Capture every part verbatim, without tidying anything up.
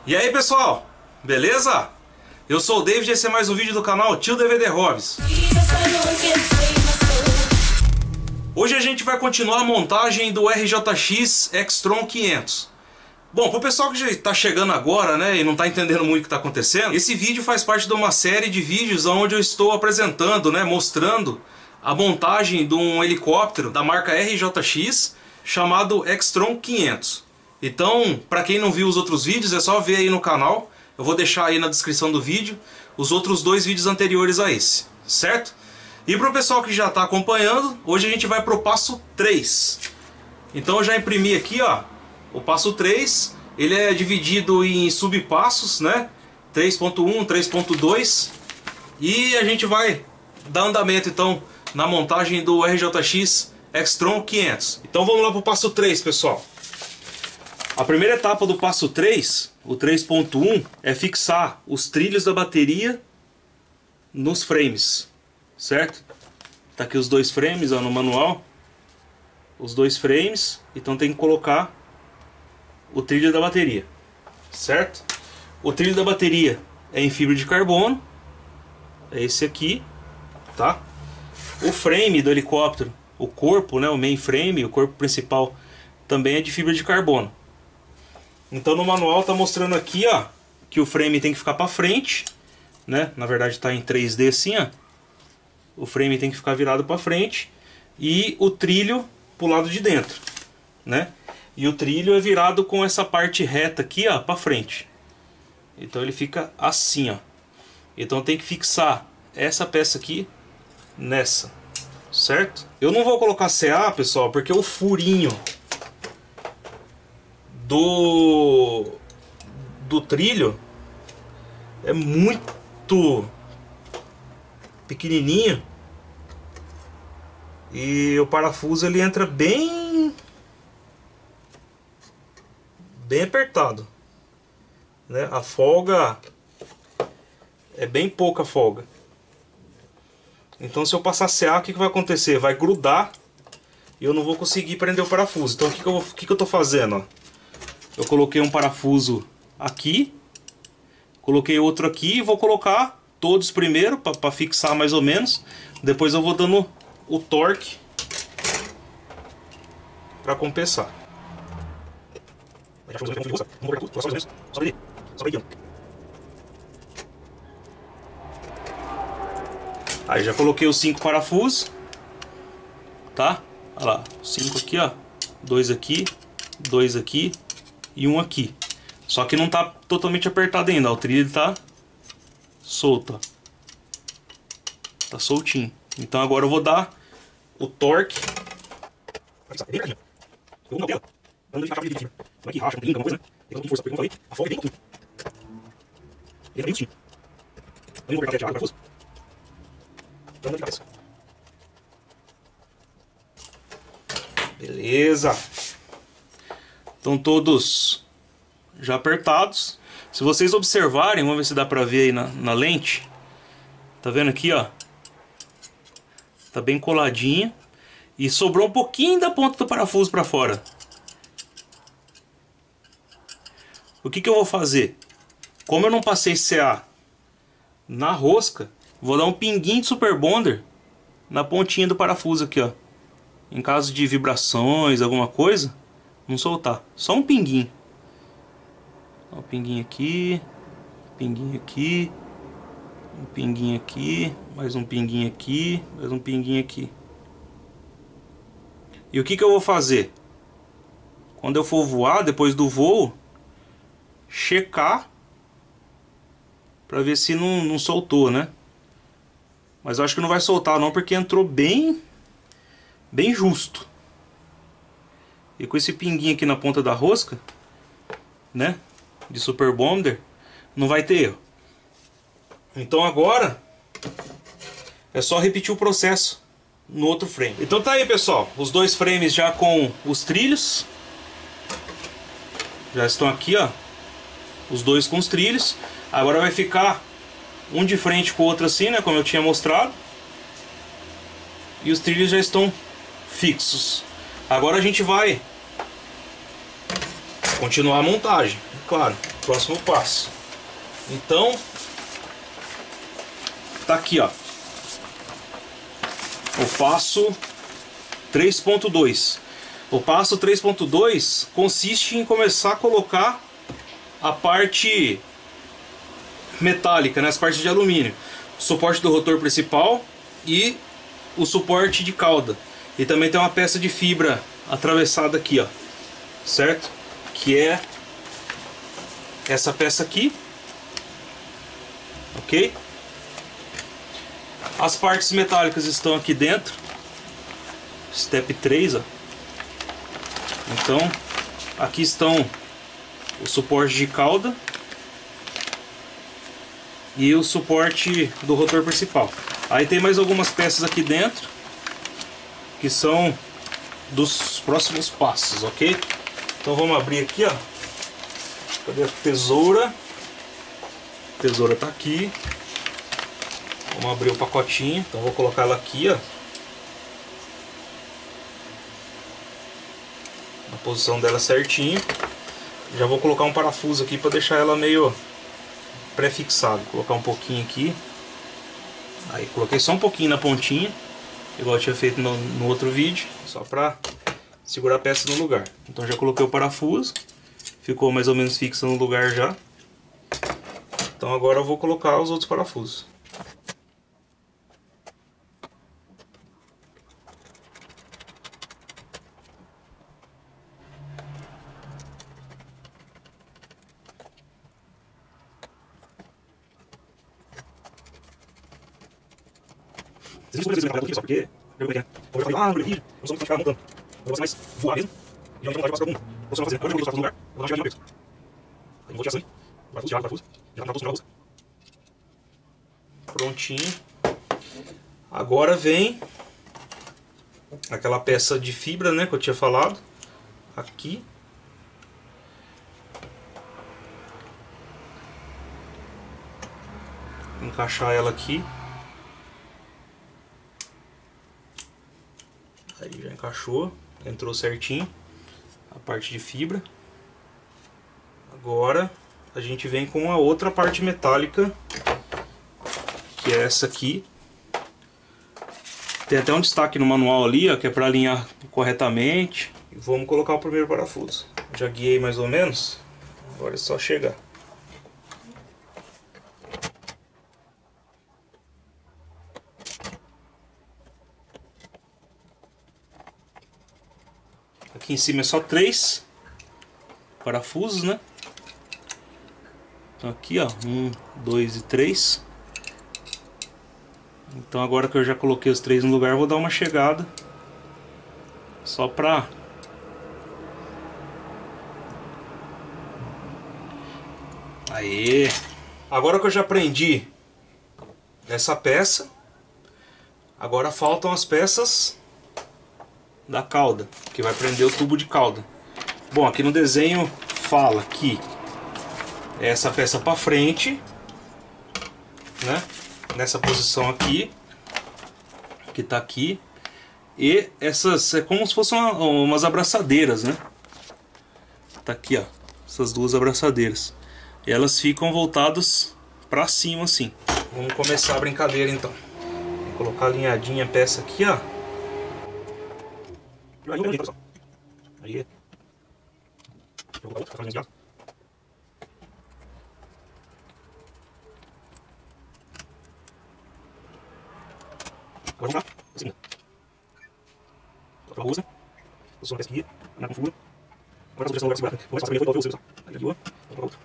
E aí pessoal, beleza? Eu sou o David e esse é mais um vídeo do canal Tio D V D Hobbies. Hoje a gente vai continuar a montagem do R J X X-Tron quinhentos. Bom, pro pessoal que já está chegando agora, né, e não está entendendo muito o que está acontecendo, esse vídeo faz parte de uma série de vídeos onde eu estou apresentando, né, mostrando a montagem de um helicóptero da marca R J X chamado X-Tron quinhentos. Então, para quem não viu os outros vídeos, é só ver aí no canal. Eu vou deixar aí na descrição do vídeo os outros dois vídeos anteriores a esse, certo? E para o pessoal que já está acompanhando, hoje a gente vai para o passo três. Então eu já imprimi aqui, ó, o passo três. Ele é dividido em subpassos, né? três ponto um, três ponto dois. E a gente vai dar andamento então na montagem do R J X X-Tron quinhentos. Então vamos lá para o passo três, pessoal. A primeira etapa do passo três, o três ponto um, é fixar os trilhos da bateria nos frames, certo? Tá aqui os dois frames, ó, no manual. Os dois frames, então tem que colocar o trilho da bateria, certo? O trilho da bateria é em fibra de carbono, é esse aqui, tá? O frame do helicóptero, o corpo, né, o mainframe, o corpo principal, também é de fibra de carbono. Então no manual tá mostrando aqui, ó, que o frame tem que ficar para frente, né? Na verdade tá em três D assim, ó. O frame tem que ficar virado para frente e o trilho pro lado de dentro, né? E o trilho é virado com essa parte reta aqui, ó, para frente. Então ele fica assim, ó. Então tem que fixar essa peça aqui nessa, certo? Eu não vou colocar C A, pessoal, porque o furinho do do trilho é muito pequenininho e o parafuso ele entra bem bem apertado, né? A folga é bem pouca folga. Então se eu passar C A, o que, que vai acontecer? Vai grudar e eu não vou conseguir prender o parafuso. Então o que, que, eu, vou, o que, que eu tô fazendo, ó? Eu coloquei um parafuso aqui, coloquei outro aqui e vou colocar todos primeiro para fixar mais ou menos. Depois eu vou dando o torque para compensar. Aí já coloquei os cinco parafusos, tá? Olha lá, cinco aqui, ó, dois aqui, dois aqui e um aqui. Só que não tá totalmente apertado ainda, ó. O trilho tá solto, ó. Tá soltinho. Então agora eu vou dar o torque. Beleza. Estão todos já apertados. Se vocês observarem, vamos ver se dá pra ver aí na, na lente. Tá vendo aqui, ó? Tá bem coladinho. E sobrou um pouquinho da ponta do parafuso pra fora. O que que eu vou fazer? Como eu não passei C A na rosca, vou dar um pinguinho de Super Bonder na pontinha do parafuso aqui, ó. Em caso de vibrações, alguma coisa, não soltar. Só um pinguinho. Um pinguinho aqui, um pinguinho aqui, um pinguinho aqui, mais um pinguinho aqui, mais um pinguinho aqui. E o que que eu vou fazer? Quando eu for voar, depois do voo, checar para ver se não, não soltou, né? Mas eu acho que não vai soltar não, porque entrou bem, bem justo. E com esse pinguinho aqui na ponta da rosca, né, de Super Bonder, não vai ter erro. Então agora é só repetir o processo no outro frame. Então tá aí, pessoal, os dois frames já com os trilhos. Já estão aqui, ó, os dois com os trilhos. Agora vai ficar um de frente com o outro assim, né, como eu tinha mostrado. E os trilhos já estão fixos. Agora a gente vai continuar a montagem. claro, próximo passo. Então, tá aqui, ó, o passo três ponto dois. O passo três ponto dois consiste em começar a colocar a parte metálica, né, as partes de alumínio, o suporte do rotor principal e o suporte de cauda. E também tem uma peça de fibra atravessada aqui, ó, certo? Que é essa peça aqui, ok? As partes metálicas estão aqui dentro, step três, ó. Então, aqui estão o suporte de cauda e o suporte do rotor principal. Aí tem mais algumas peças aqui dentro que são dos próximos passos, ok? Então vamos abrir aqui, ó. Cadê a tesoura? A tesoura tá aqui. Vamos abrir o pacotinho. Então vou colocar ela aqui, ó, na posição dela certinho. Já vou colocar um parafuso aqui para deixar ela meio pré-fixado. Vou colocar um pouquinho aqui. Aí coloquei só um pouquinho na pontinha, igual eu tinha feito no, no outro vídeo, só para segurar a peça no lugar. Então já coloquei o parafuso, ficou mais ou menos fixo no lugar já. Então agora eu vou colocar os outros parafusos. Vocês não precisam aqui só porque eu vou como eu falei lá no vídeo, eu sou muito ficar montando. Eu gosto mais voar mesmo. E já não pode passar para um. Você não fazer. Hoje eu vou colocar no lugar, eu vou chegar de uma vez. Aí vou tirar assim. Parafuso, tirar o parafuso. Já tá na posição da prontinho. Agora vem aquela peça de fibra, né, que eu tinha falado. Aqui. Vou encaixar ela aqui. Aí já encaixou, entrou certinho a parte de fibra. Agora a gente vem com a outra parte metálica, que é essa aqui. Tem até um destaque no manual ali, ó, que é para alinhar corretamente. E vamos colocar o primeiro parafuso. Já guiei mais ou menos, agora é só chegar. Aqui em cima é só três parafusos, né? Então aqui, ó, um, dois e três. Então agora que eu já coloquei os três no lugar, eu vou dar uma chegada só pra Aê! Agora que eu já prendi essa peça, agora faltam as peças da cauda, que vai prender o tubo de cauda. Bom, aqui no desenho fala que essa peça para frente, né, nessa posição aqui, que tá aqui, e essas é como se fossem uma, umas abraçadeiras, né? Tá aqui, ó, essas duas abraçadeiras. E elas ficam voltadas para cima assim. Vamos começar a brincadeira então. Vou colocar alinhadinha a peça aqui, ó. Aí. Agora vamos lá. Assim. Coloca a usa. Posiciona a peça aqui. Alinhar com furo. Agora a sugestão do lugar segurada. Vou passar primeiro foi o seu. Aí aqui, ó. Coloca a outra.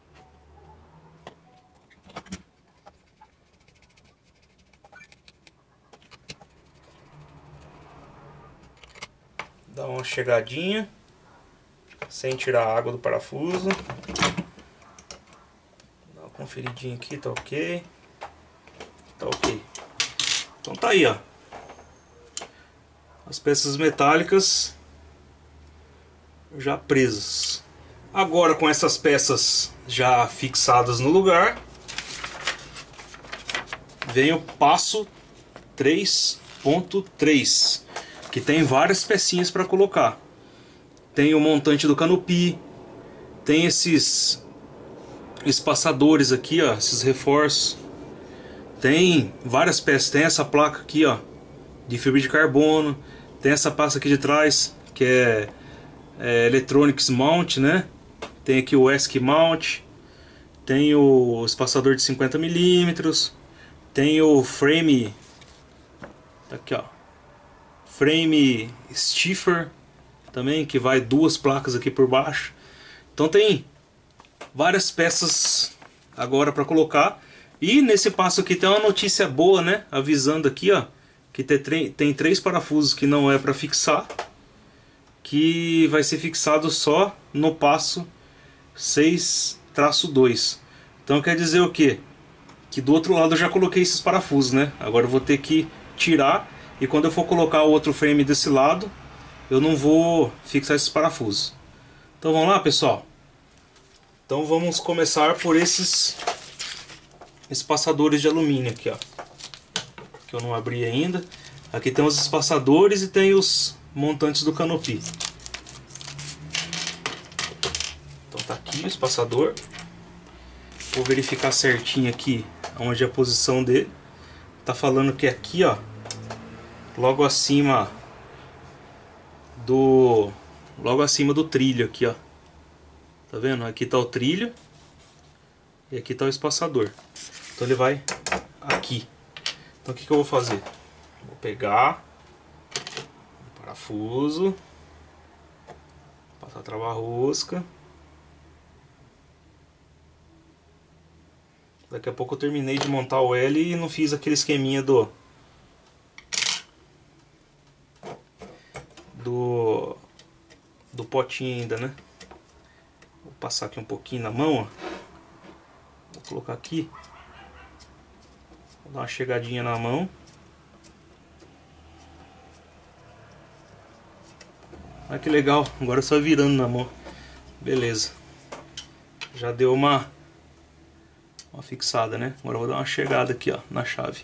Dá uma chegadinha sem tirar a água do parafuso. Dá uma conferidinha aqui, tá ok. Tá ok. Então tá aí, ó, as peças metálicas já presas. Agora, com essas peças já fixadas no lugar, vem o passo três ponto três, que tem várias pecinhas para colocar. Tem o montante do canopi, tem esses espaçadores aqui, ó, esses reforços. Tem várias peças, tem essa placa aqui, ó, de fibra de carbono. Tem essa peça aqui de trás, que é, é Electronics Mount, né? Tem aqui o E S C Mount. Tem o espaçador de cinquenta milímetros. Tem o frame, tá aqui, ó, frame stiffer também, que vai duas placas aqui por baixo. Então tem várias peças agora para colocar. E nesse passo aqui tem uma notícia boa, né? Avisando aqui, ó, que tem, tem três parafusos que não é para fixar, que vai ser fixado só no passo seis traço dois. Então quer dizer o quê? Que do outro lado eu já coloquei esses parafusos, né? Agora eu vou ter que tirar, e quando eu for colocar o outro frame desse lado, eu não vou fixar esses parafusos. Então vamos lá, pessoal. Então vamos começar por esses espaçadores de alumínio aqui, ó, que eu não abri ainda. Aqui tem os espaçadores e tem os montantes do canopy. Então tá aqui o espaçador. Vou verificar certinho aqui onde é a posição dele. Tá falando que é aqui, ó, logo acima do logo acima do trilho aqui, ó. Tá vendo? Aqui tá o trilho e aqui tá o espaçador. Então ele vai aqui. Então o que que eu vou fazer? Vou pegar o parafuso, passar a trava-rosca. Daqui a pouco eu terminei de montar o L e não fiz aquele esqueminha do do do potinho ainda, né? Vou passar aqui um pouquinho na mão, ó. Vou colocar aqui. Vou dar uma chegadinha na mão. Olha que legal, agora só virando na mão. Beleza. Já deu uma uma fixada, né? Agora eu vou dar uma chegada aqui, ó, na chave.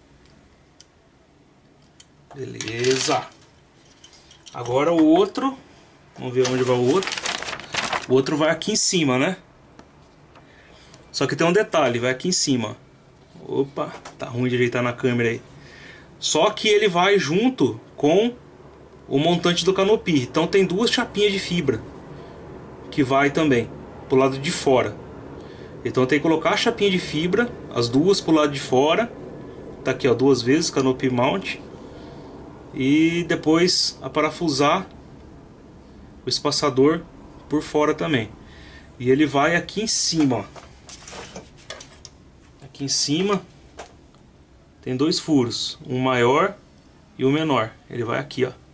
Beleza. Agora o outro, vamos ver onde vai o outro. O outro vai aqui em cima, né? Só que tem um detalhe, vai aqui em cima. Opa, tá ruim de ajeitar na câmera aí. Só que ele vai junto com o montante do canopy. Então tem duas chapinhas de fibra que vai também pro lado de fora. Então tem que colocar a chapinha de fibra, as duas pro lado de fora. Tá aqui, ó, duas vezes canopy mount. E depois a parafusar o espaçador por fora também. E ele vai aqui em cima, ó. Aqui em cima tem dois furos, um maior e um menor. Ele vai aqui, ó.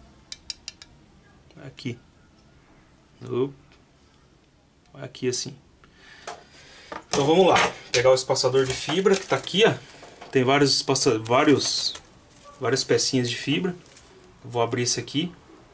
Aqui. Vai aqui assim. Então vamos lá, pegar o espaçador de fibra que está aqui, ó. Tem vários espaça... vários várias pecinhas de fibra. Eu vou abrir esse aqui.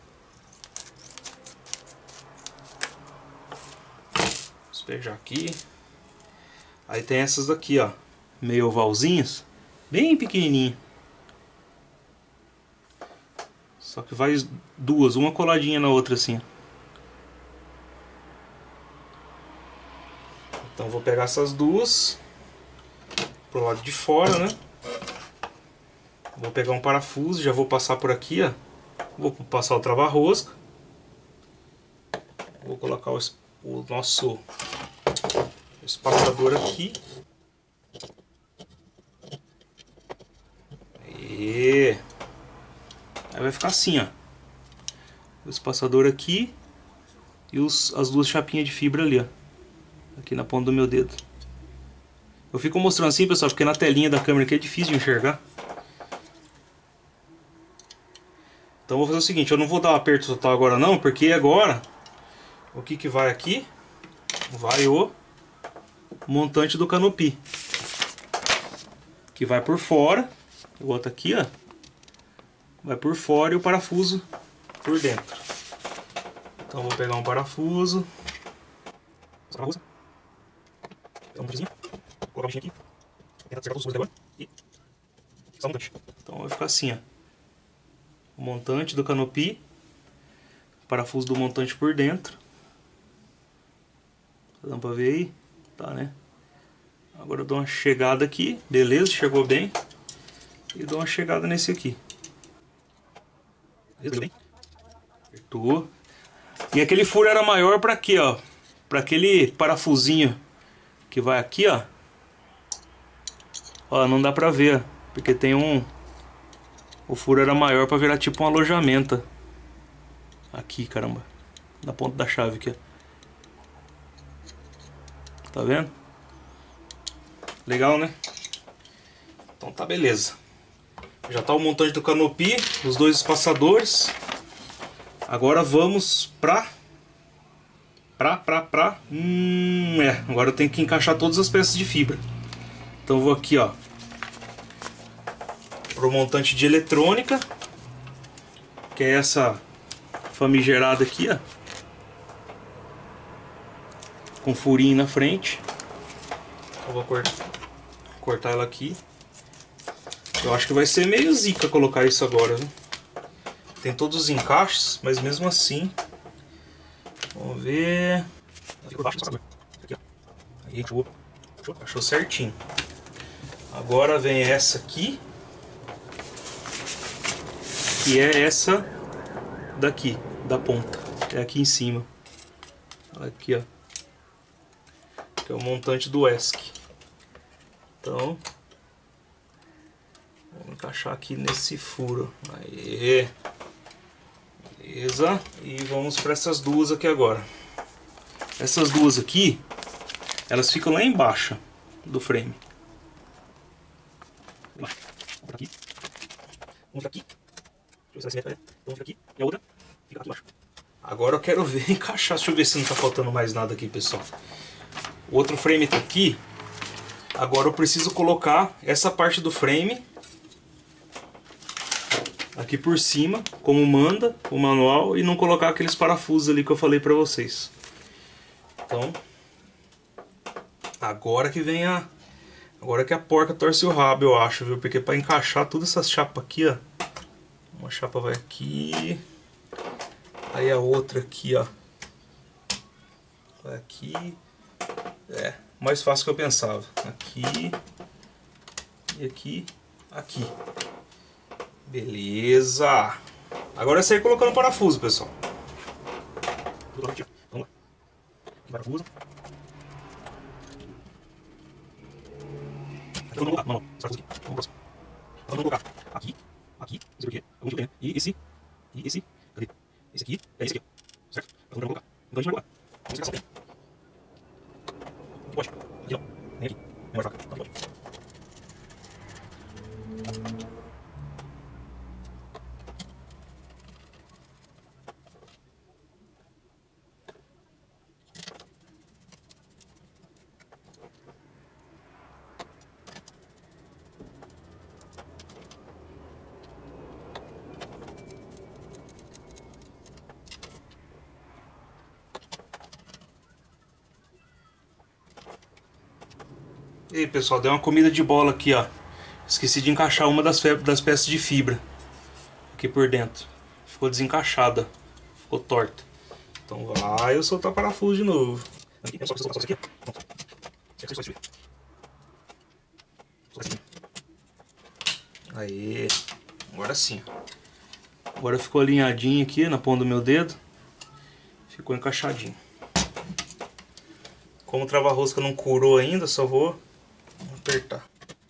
Despejar aqui. Aí tem essas daqui, ó, meio ovalzinhas, bem pequenininho. Só que vai duas, uma coladinha na outra assim. Então vou pegar essas duas pro lado de fora, né? Vou pegar um parafuso, já vou passar por aqui, ó. Vou passar o trava-rosca. Vou colocar o, o nosso espaçador aqui. E aí vai ficar assim, ó. O espaçador aqui e os, as duas chapinhas de fibra ali, ó. Aqui na ponta do meu dedo. Eu fico mostrando assim, pessoal, porque na telinha da câmera aqui é difícil de enxergar. Então vou fazer o seguinte, eu não vou dar um aperto total agora não, porque agora o que que vai aqui? Vai o montante do canopy, que vai por fora. O outro aqui, ó, vai por fora e o parafuso por dentro. Então vou pegar um parafuso, parafuso, pegar um montante, colocar o bichinho aqui, tentar acertar todos os agora e fixar o montante. Então vai ficar assim, ó. O montante do canopy, parafuso do montante por dentro. Dá pra ver aí? Tá, né? Agora eu dou uma chegada aqui, beleza, chegou bem. E dou uma chegada nesse aqui. Apertou. E aquele furo era maior para quê, ó? Para aquele parafusinho que vai aqui, ó. Ó, não dá pra ver, porque tem um... O furo era maior para virar tipo um alojamento. Aqui, caramba. Na ponta da chave aqui, ó. Tá vendo? Legal, né? Então tá, beleza. Já tá o montante do canopy, os dois espaçadores. Agora vamos pra... Pra, pra, pra... Hum, é, agora eu tenho que encaixar todas as peças de fibra. Então eu vou aqui, ó, pro montante de eletrônica, que é essa famigerada aqui, ó, com furinho na frente. Eu vou cortar, cortar ela aqui. Eu acho que vai ser meio zica colocar isso agora, viu? Tem todos os encaixes, mas mesmo assim... Vamos ver... Aqui por baixo, aqui, ó. Aí, encaixou, encaixou certinho. Agora vem essa aqui, que é essa daqui, da ponta. É aqui em cima. Aqui, ó. Que é o montante do E S C. Então... Vamos encaixar aqui nesse furo. Aê! Beleza? E vamos para essas duas aqui agora. Essas duas aqui, elas ficam lá embaixo do frame. Vamos por aqui. Vamos aqui. Deixa eu ver se vai ser, vamos aqui. E a outra fica aqui embaixo. Agora eu quero ver encaixar. Deixa eu ver se não está faltando mais nada aqui, pessoal. O outro frame está aqui. Agora eu preciso colocar essa parte do frame aqui por cima, como manda o manual, e não colocar aqueles parafusos ali que eu falei pra vocês. Então, agora que vem a... Agora que a porca torce o rabo, eu acho, viu? Porque pra encaixar todas essas chapas aqui, ó. Uma chapa vai aqui. Aí a outra aqui, ó. Vai aqui. É, mais fácil que eu pensava. Aqui. E aqui. Aqui. Beleza. Agora é sair colocando parafuso, pessoal. Vamos lá. Aqui, parafuso. Aqui eu não vou colocar. Não, não. Parafuso aqui. Vamos próximo. Vamos colocar aqui. Aqui. Esse aqui. Algum tipo de... E esse. E esse. Cadê? Esse aqui. É esse aqui. Certo? Vamos colocar. Então a gente vai colocar. Vamos ficar sabendo. Não pode. Aqui não. Nem aqui. Nem mais fraca. Não pode. E aí, pessoal, deu uma comida de bola aqui, ó. Esqueci de encaixar uma das, das peças de fibra aqui por dentro. Ficou desencaixada, ficou torta. Então vai eu soltar parafuso de novo. Aqui, é só soltar isso aqui, ó. Pronto. Isso aqui, só Aê, agora sim. Agora ficou alinhadinho aqui na ponta do meu dedo. Ficou encaixadinho. Como o trava-rosca não curou ainda, só vou apertar.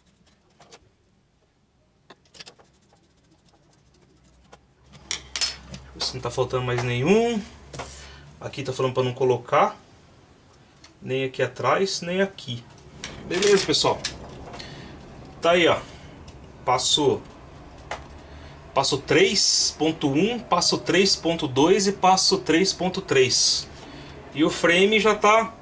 Deixa eu ver se não tá faltando mais nenhum. Aqui tá falando para não colocar. Nem aqui atrás, nem aqui. Beleza, pessoal. Tá aí, ó. Passo... Passo três ponto um, passo três ponto dois e passo três ponto três. E o frame já tá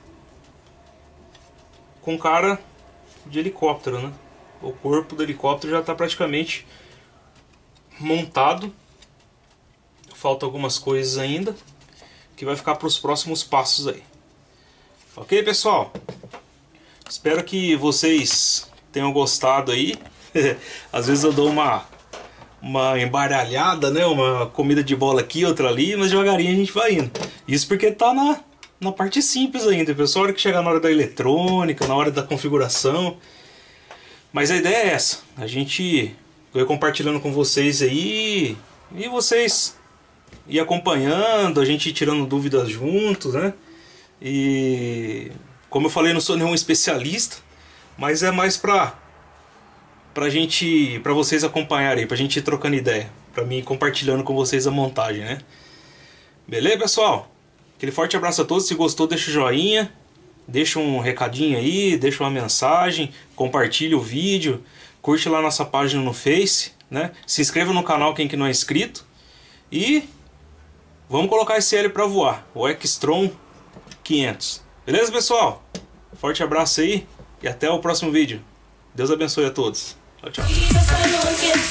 com cara de helicóptero, né? O corpo do helicóptero já tá praticamente montado. Falta algumas coisas ainda que vai ficar para os próximos passos aí. Ok, pessoal? Espero que vocês tenham gostado aí. Às vezes eu dou uma uma embaralhada, né? Uma comida de bola aqui, outra ali, mas devagarinho a gente vai indo. Isso porque tá na na parte simples ainda, pessoal. A hora que chegar na hora da eletrônica, na hora da configuração. Mas a ideia é essa. A gente vai compartilhando com vocês aí. E vocês ir acompanhando, a gente ir tirando dúvidas juntos, né? E como eu falei, não sou nenhum especialista, mas é mais pra, pra gente, pra vocês acompanharem, pra gente ir trocando ideia, pra mim ir compartilhando com vocês a montagem, né? Beleza, pessoal? Aquele forte abraço a todos. Se gostou, deixa o joinha, deixa um recadinho aí, deixa uma mensagem, compartilha o vídeo, curte lá nossa página no Face, né? Se inscreva no canal quem que não é inscrito e vamos colocar esse Hélio pra voar, o Extron quinhentos. Beleza, pessoal? Forte abraço aí e até o próximo vídeo. Deus abençoe a todos. Tchau, tchau.